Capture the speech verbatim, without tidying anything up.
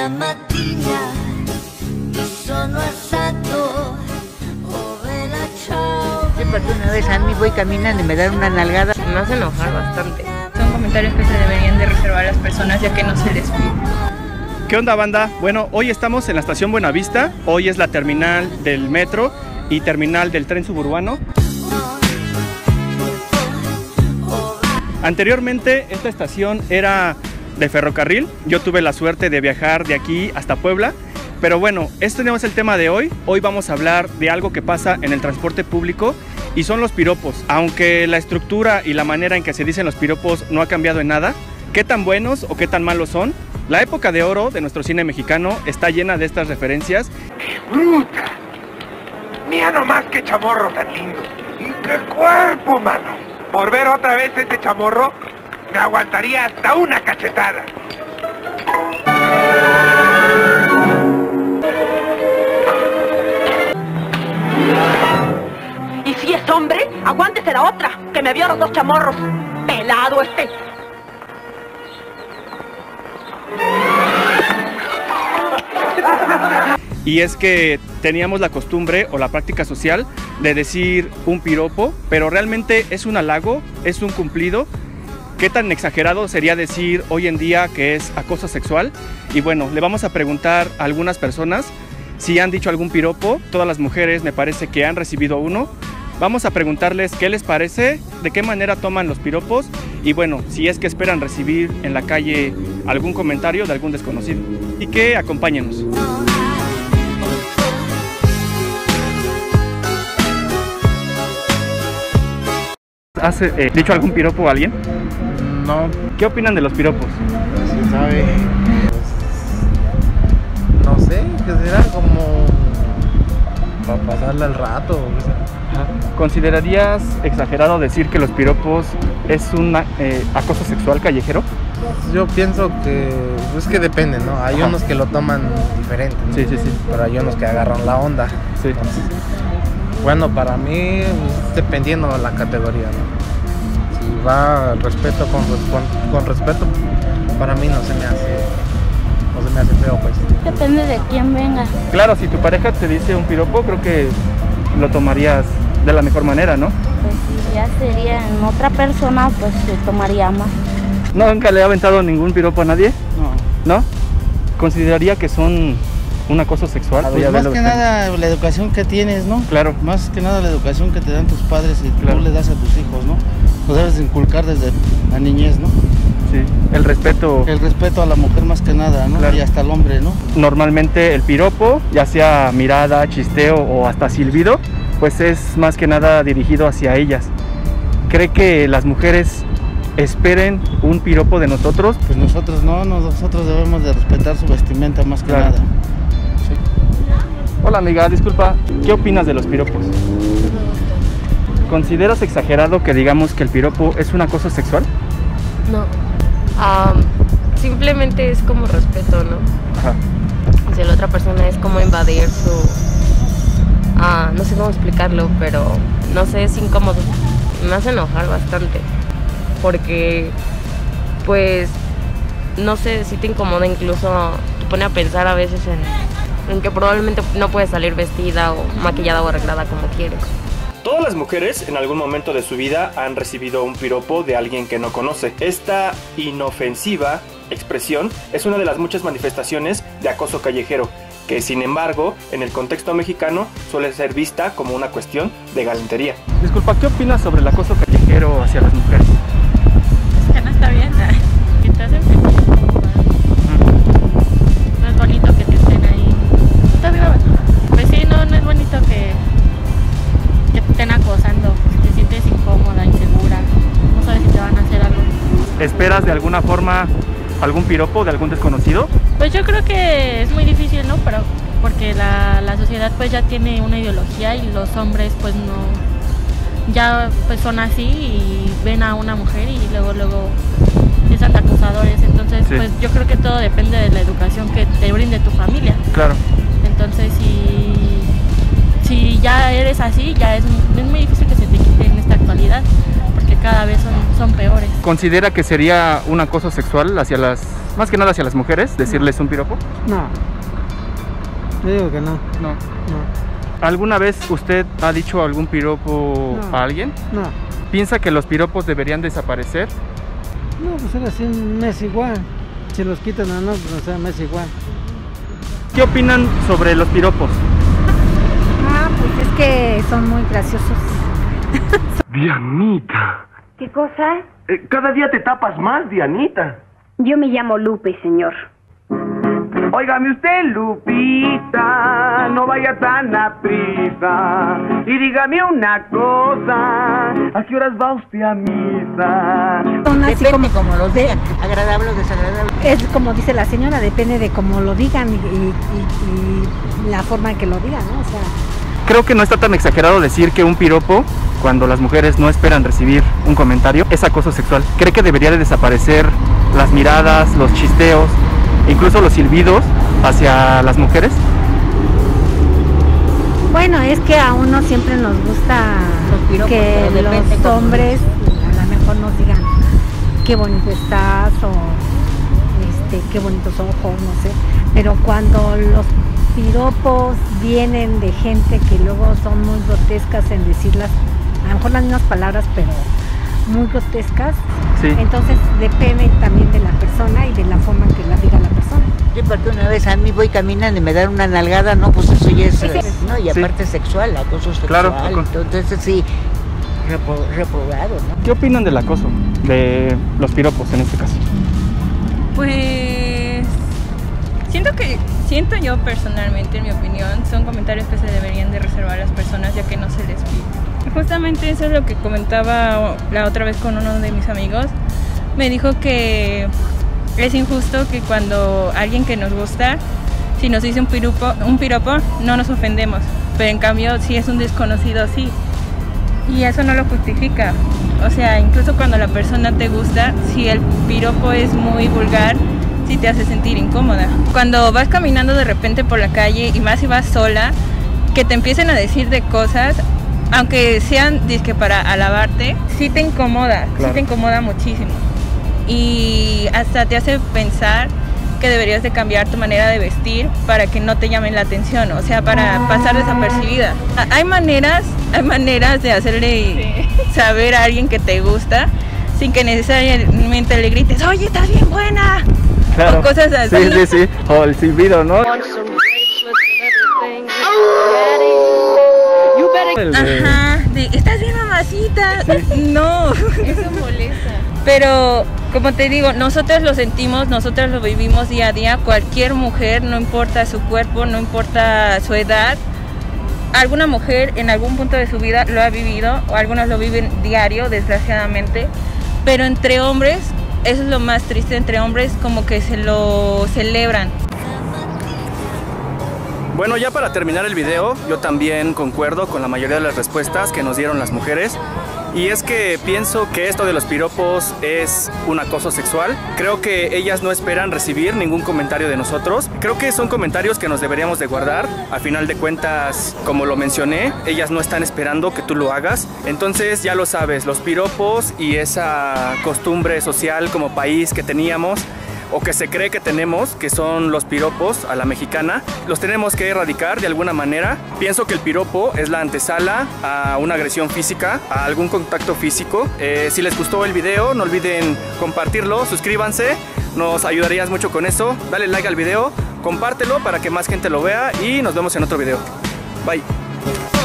mattina mi sono alzato, oh bella ciao. Siempre que una vez a mí voy caminando y me dan una nalgada, me hace enojar bastante. Son comentarios que se deberían de reservar a las personas ya que no se les pide. ¿Qué onda, banda? Bueno, hoy estamos en la estación Buenavista, hoy es la terminal del metro y terminal del tren suburbano. Anteriormente esta estación era de ferrocarril, yo tuve la suerte de viajar de aquí hasta Puebla, pero bueno, este no es el tema de hoy. Hoy vamos a hablar de algo que pasa en el transporte público y son los piropos. Aunque la estructura y la manera en que se dicen los piropos no ha cambiado en nada, ¿qué tan buenos o qué tan malos son? La época de oro de nuestro cine mexicano está llena de estas referencias. ¡Qué bruta! Mira nomás qué chamorro tan lindo. ¡Y qué cuerpo, mano! Por ver otra vez este chamorro, me aguantaría hasta una cachetada. Y si es hombre, aguántese la otra, que me vio los dos chamorros. Pelado este. Y es que teníamos la costumbre o la práctica social de decir un piropo, pero realmente es un halago, es un cumplido. ¿Qué tan exagerado sería decir hoy en día que es acoso sexual? Y bueno, le vamos a preguntar a algunas personas si han dicho algún piropo. Todas las mujeres me parece que han recibido uno. Vamos a preguntarles qué les parece, de qué manera toman los piropos y bueno, si es que esperan recibir en la calle algún comentario de algún desconocido. Y que acompáñenos. ¿Has eh, dicho algún piropo a alguien? No. ¿Qué opinan de los piropos? Se sabe. Pues, no sé, que será como para pasarle el rato. O sea. ¿Considerarías exagerado decir que los piropos es un eh, acoso sexual callejero? Yo pienso que es que depende, ¿no? Hay Ajá. unos que lo toman diferente, ¿no? Sí, sí, sí. Pero hay unos que agarran la onda. Sí. Entonces, bueno, para mí, pues, dependiendo de la categoría, ¿no? Si va al respeto con, con, con respeto, para mí no se me hace, no se me hace feo, pues. Depende de quién venga. Claro, si tu pareja te dice un piropo, creo que lo tomarías de la mejor manera, ¿no? Pues si ya sería en otra persona, pues se tomaría más. ¿Nunca le ha aventado ningún piropo a nadie? No. ¿No? ¿Consideraría que son un acoso sexual? Pues más que nada la educación que tienes, ¿no? Claro. Más que nada la educación que te dan tus padres y claro. tú le das a tus hijos, ¿no? Lo debes inculcar desde la niñez, ¿no? Sí, el respeto. El respeto a la mujer más que nada, ¿no? Claro. Y hasta al hombre, ¿no? Normalmente el piropo, ya sea mirada, chisteo o hasta silbido, pues es más que nada dirigido hacia ellas. ¿Cree que las mujeres esperen un piropo de nosotros? Pues nosotros no, nosotros debemos de respetar su vestimenta más que claro. nada. Sí. Hola amiga, disculpa, ¿qué opinas de los piropos? ¿Consideras exagerado que digamos que el piropo es un acoso sexual? No, um, simplemente es como respeto, ¿no? Ajá. Si la otra persona es como invadir su... Uh, no sé cómo explicarlo, pero no sé, es incómodo. Me hace enojar bastante. Porque, pues, no sé si te incomoda, incluso te pone a pensar a veces en, en que probablemente no puedes salir vestida o maquillada o arreglada como quieres. Todas las mujeres en algún momento de su vida han recibido un piropo de alguien que no conoce. Esta inofensiva expresión es una de las muchas manifestaciones de acoso callejero, que sin embargo, en el contexto mexicano suele ser vista como una cuestión de galantería. Disculpa, ¿qué opinas sobre el acoso callejero hacia las mujeres? Es que no está bien, que te hacen sentir incómoda. No es bonito que te estén ahí. ¿Estás grabando? Pues sí, no, no es bonito que, que te estén acosando. Te sientes incómoda, insegura. No sabes si te van a hacer algo. ¿Esperas de alguna forma algún piropo de algún desconocido? Pues yo creo que es muy difícil, ¿no? Pero porque la, la sociedad pues ya tiene una ideología y los hombres pues no, ya pues son así y ven a una mujer y luego luego empiezan acusadores. Entonces sí. Pues yo creo que todo depende de la educación que te brinde tu familia. Claro. Entonces si, si ya eres así, ya es, es muy difícil que se te quite en esta actualidad, porque cada vez son, son peores. ¿Considera que sería un acoso sexual hacia las Más que nada hacia las mujeres, decirles un piropo. No. Yo digo que no. No. No. ¿Alguna vez usted ha dicho algún piropo No. a alguien? No. ¿Piensa que los piropos deberían desaparecer? No, pues ahora sí me es igual. Si los quitan o no, pues o sea, me es igual. ¿Qué opinan sobre los piropos? Ah, pues es que son muy graciosos. Dianita. ¿Qué cosa? Eh, cada día te tapas más, Dianita. Yo me llamo Lupe, señor. Óigame usted, Lupita, no vaya tan a prisa. Y dígame una cosa, ¿a qué horas va usted a misa? Son así Depende como, como lo de- digan, agradable o desagradable. Es como dice la señora, depende de cómo lo digan y, y- y- y la forma en que lo digan, ¿no? O sea, Creo que no está tan exagerado decir que un piropo, cuando las mujeres no esperan recibir un comentario, es acoso sexual. ¿Cree que debería de desaparecer las miradas, los chisteos, incluso los silbidos hacia las mujeres? bueno, es que a uno siempre nos gusta Los piropos, que pero depende los cómo- hombres a lo mejor nos digan qué bonito estás o este, qué bonitos ojos, no sé. Pero cuando los piropos vienen de gente que luego son muy grotescas en decirlas, a lo mejor las mismas palabras, pero muy grotescas, Sí. entonces depende también de la persona y de la forma en que la diga la persona. Sí, porque una vez a mí voy caminando y me dan una nalgada, no, pues eso ya es, eh, no, y Sí. aparte sexual, acoso sexual, Claro, acoso. entonces sí, repro- reprobado, ¿no? ¿Qué opinan del acoso? De los piropos en este caso. Pues siento que, siento yo personalmente, en mi opinión, son comentarios que se deberían de reservar a las personas ya que no se les pide. Justamente eso es lo que comentaba la otra vez con uno de mis amigos. Me dijo que es injusto que cuando alguien que nos gusta, si nos dice un piropo, un piropo, no nos ofendemos, pero en cambio si es un desconocido, sí. Y eso no lo justifica. O sea, incluso cuando la persona te gusta, si el piropo es muy vulgar, sí te hace sentir incómoda. Cuando vas caminando de repente por la calle y más si vas sola, que te empiecen a decir de cosas, aunque sean disque para alabarte, sí te incomoda, Claro. sí te incomoda muchísimo. Y hasta te hace pensar que deberías de cambiar tu manera de vestir para que no te llamen la atención, o sea, para pasar desapercibida. Hay maneras, hay maneras de hacerle saber a alguien que te gusta sin que necesariamente le grites, oye, estás bien buena, o cosas así. Sí, sí, sí. O el silbido, ¿no? El de- Ajá, de, estás bien mamacita. No, eso molesta. Pero como te digo, nosotros lo sentimos, nosotros lo vivimos día a día. Cualquier mujer, no importa su cuerpo, no importa su edad, alguna mujer en algún punto de su vida lo ha vivido, o algunos lo viven diario, desgraciadamente. Pero entre hombres, eso es lo más triste, entre hombres como que se lo celebran. Bueno, ya para terminar el video, yo también concuerdo con la mayoría de las respuestas que nos dieron las mujeres. Y es que pienso que esto de los piropos es un acoso sexual. Creo que ellas no esperan recibir ningún comentario de nosotros. Creo que son comentarios que nos deberíamos de guardar. A final de cuentas, como lo mencioné, ellas no están esperando que tú lo hagas. Entonces ya lo sabes, los piropos y esa costumbre social como país que teníamos, o que se cree que tenemos, que son los piropos a la mexicana, los tenemos que erradicar de alguna manera. Pienso que el piropo es la antesala a una agresión física, a algún contacto físico. Eh, si les gustó el video, no olviden compartirlo, suscríbanse, nos ayudarías mucho con eso. Dale like al video, compártelo para que más gente lo vea y nos vemos en otro video. Bye.